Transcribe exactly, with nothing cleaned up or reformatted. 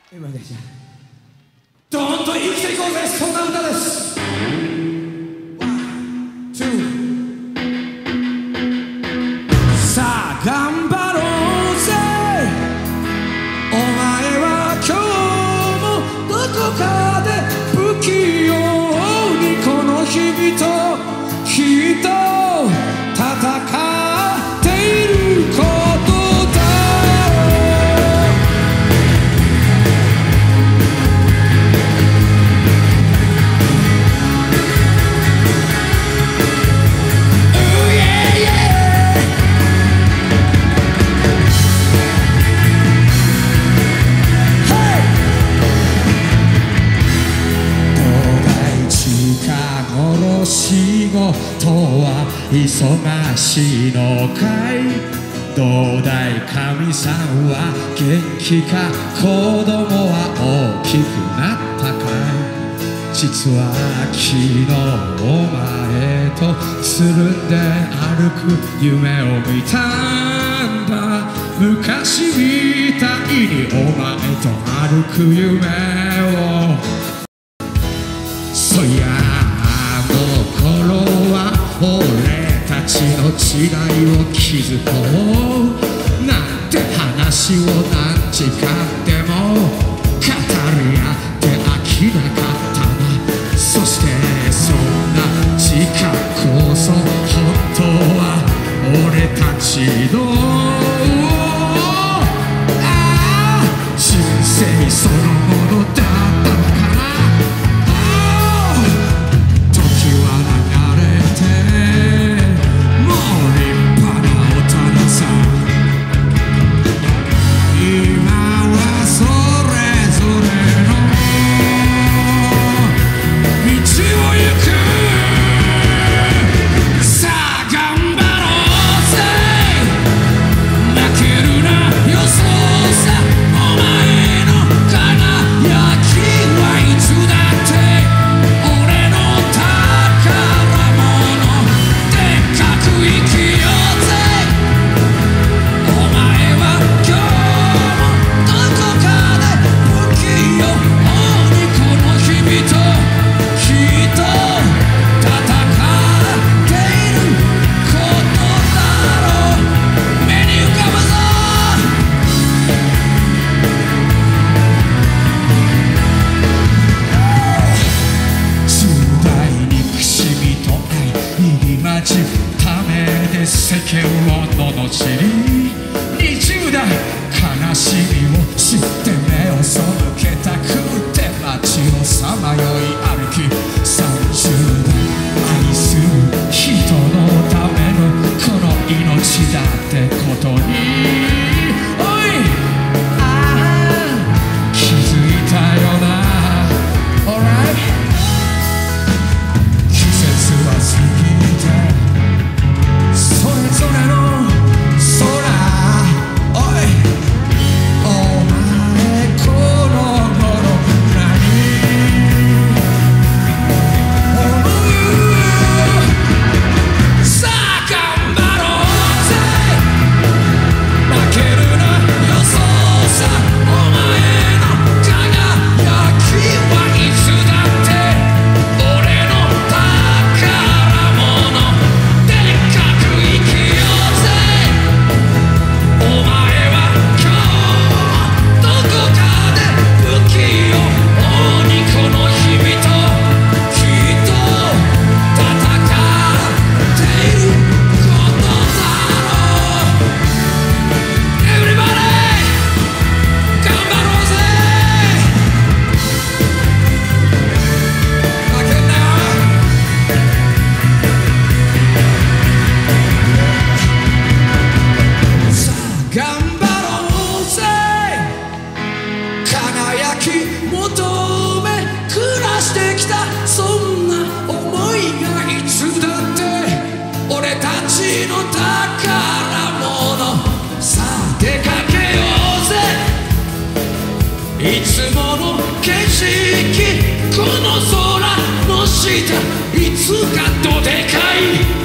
今でじゃドーンと生きていこうぜ、そんな歌です。ワン、ツー。さあ頑張ろうぜ、お前は今日もどこかで不器用にこの日々ときっと戦っていること仕事は忙しいのかい、どうだい神さんは元気か、子供は大きくなったかい。実は昨日お前とつるんで歩く夢を見たんだ。昔みたいにお前と歩く夢を、そりゃ俺たちの違いを気づこうなんて話を何時間でも語り合って飽きなかったな。そしてそんな時間こそ本当は俺たちのああ人生そのものだったのかな。世間を罵りにじゅう代悲しみを知って目を背けたくて街をさまよい歩き、さんじゅう代愛する人のためのこの命だってことにおいああ気づいたよな。 Alright 季節は過ぎてそれぞれの空、おいお前この頃何思う。さあ頑張ろうぜ、負けるなよそうさ、お前の輝きはいつだって俺の宝物。求め暮らしてきたそんな思いがいつだって俺たちの宝物。さあ出かけようぜ、いつもの景色この空の下いつかどでかい